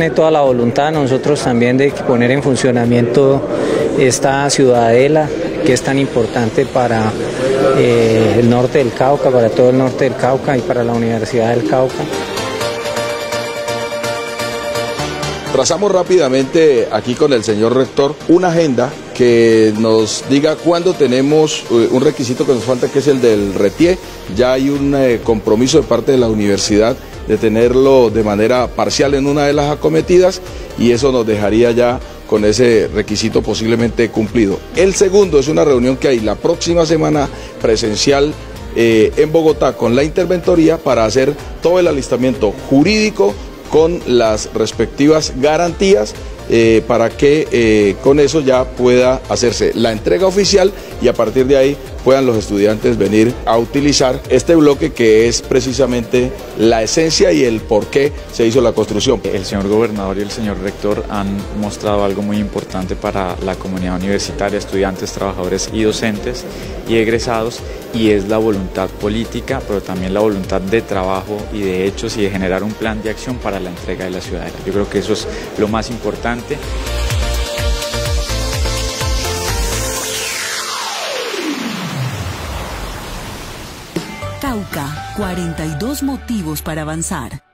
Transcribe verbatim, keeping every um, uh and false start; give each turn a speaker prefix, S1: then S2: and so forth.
S1: tiene toda la voluntad, nosotros también, de poner en funcionamiento esta ciudadela que es tan importante para eh, el norte del Cauca, para todo el norte del Cauca y para la Universidad del Cauca.
S2: Trazamos rápidamente aquí con el señor rector una agenda que nos diga cuándo tenemos un requisito que nos falta, que es el del RETIE. Ya hay un eh, compromiso de parte de la universidad de tenerlo de manera parcial en una de las acometidas, y eso nos dejaría ya con ese requisito posiblemente cumplido. El segundo es una reunión que hay la próxima semana presencial eh, en Bogotá con la interventoría para hacer todo el alistamiento jurídico con las respectivas garantías eh, para que eh, con eso ya pueda hacerse la entrega oficial y a partir de ahí puedan los estudiantes venir a utilizar este bloque, que es precisamente la esencia y el por qué se hizo la construcción.
S3: El señor gobernador y el señor rector han mostrado algo muy importante para la comunidad universitaria, estudiantes, trabajadores y docentes y egresados, y es la voluntad política, pero también la voluntad de trabajo y de hechos y de generar un plan de acción para la entrega de la ciudadela. Yo creo que eso es lo más importante.
S4: Cauca, cuarenta y dos motivos para avanzar.